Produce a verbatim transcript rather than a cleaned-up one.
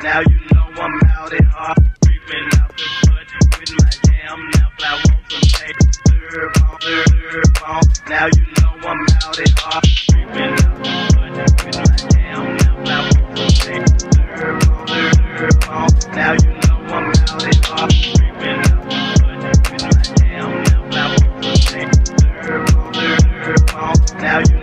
Now you know I'm out at heart, creeping out the butt with my jam. Now I want some take serve on, serve on. Now you know I'm out at heart, creeping out the butt with my jam. Now I want some take serve on, serve on. Now you know I'm out at heart, creeping out the butt with my jam. Now I want some take serve on, serve on. Now you